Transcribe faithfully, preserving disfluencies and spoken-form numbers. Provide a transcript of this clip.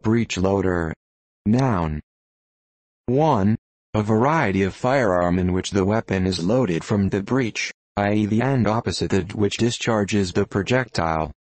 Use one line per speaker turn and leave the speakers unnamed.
breechloader. Noun. one. A variety of firearm in which the weapon is loaded from the breech, that is the end opposite that which discharges the projectile.